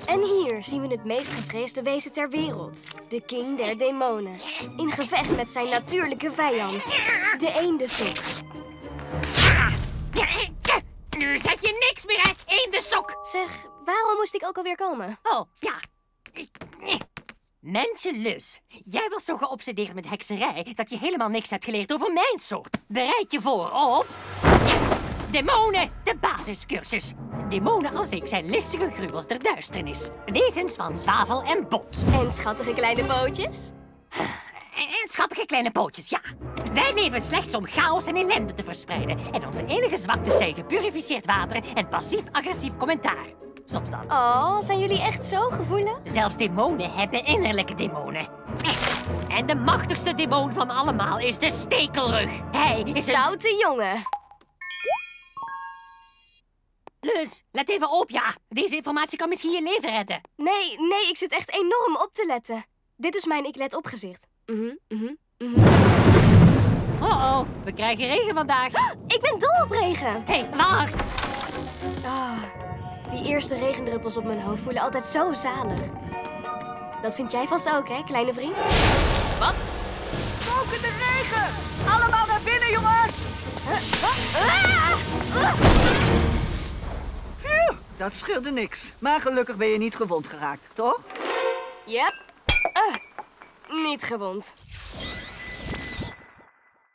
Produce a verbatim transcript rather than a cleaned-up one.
En hier zien we het meest gevreesde wezen ter wereld. De king der demonen. In gevecht met zijn natuurlijke vijand. De eendesok. Nu zeg je niks meer, hè, eendesok. Zeg, waarom moest ik ook alweer komen? Oh, ja. Mensenlus, jij was zo geobsedeerd met hekserij dat je helemaal niks hebt geleerd over mijn soort. Bereid je voor op... Demonen, de basiscursus. Demonen als ik zijn listige gruwels der duisternis. Wezens van zwavel en bot. En schattige kleine pootjes? En schattige kleine pootjes, ja. Wij leven slechts om chaos en ellende te verspreiden. En onze enige zwaktes zijn gepurificeerd water en passief-agressief commentaar. Soms dan. Oh, zijn jullie echt zo gevoelig? Zelfs demonen hebben innerlijke demonen. En de machtigste demon van allemaal is de stekelrug. Hij is een... Stoute jongen. Lus, let even op, ja. Deze informatie kan misschien je leven redden. Nee, nee, ik zit echt enorm op te letten. Dit is mijn ik let op gezicht. Mhm, mhm, mhm. Oh, oh, we krijgen regen vandaag. Ik ben dol op regen. Hé, hey, wacht. Ah, die eerste regendruppels op mijn hoofd voelen altijd zo zalig. Dat vind jij vast ook, hè, kleine vriend? Wat? Kokende regen! Allemaal naar binnen, jongens! Huh? Ah! Ah! Phew, dat scheelde niks. Maar gelukkig ben je niet gewond geraakt, toch? Yep. Ah, niet gewond.